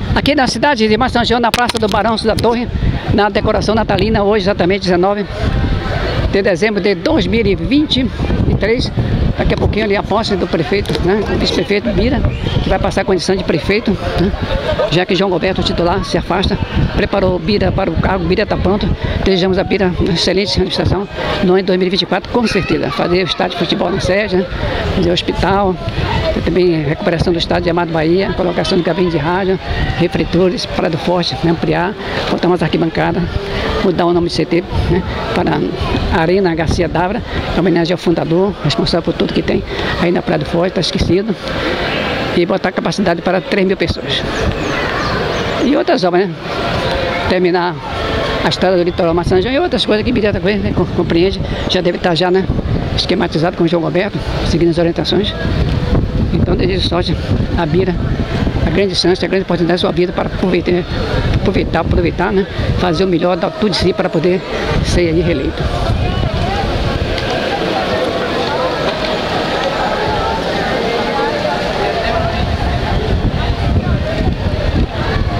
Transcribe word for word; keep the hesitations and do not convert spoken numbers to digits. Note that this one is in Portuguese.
Aqui na cidade de Maceió, na Praça do Barão da Torre, na decoração natalina, hoje exatamente dezenove de dezembro de dois mil e vinte e três. Daqui a pouquinho ali a posse do prefeito, né, o vice-prefeito Bira, que vai passar a condição de prefeito, né, já que João Roberto, o titular, se afasta, preparou Bira para o cargo, Bira está pronto. Desejamos a Bira uma excelente administração no ano de dois mil e vinte e quatro, com certeza. Fazer o estádio de futebol na sede, né, fazer o hospital, também recuperação do estádio de Amado Bahia, colocação de cabine de rádio, refletores, Praia do Forte, né, ampliar, botar umas arquibancadas, mudar o nome do C T, né, para Arena Garcia Dávila, em homenagem ao fundador, responsável por tudo que tem aí na Praia do Forte, está esquecido, e botar capacidade para três mil pessoas. E outras obras, né? Terminar a estrada do litoral Maceió e outras coisas que Bira né, compreende, já deve estar já, né, esquematizado com o João Roberto, seguindo as orientações. Então desejo sorte a Bira, a grande chance, a grande oportunidade da sua vida para aproveitar, aproveitar, aproveitar, né, fazer o melhor, dar tudo de si para poder ser aí reeleito.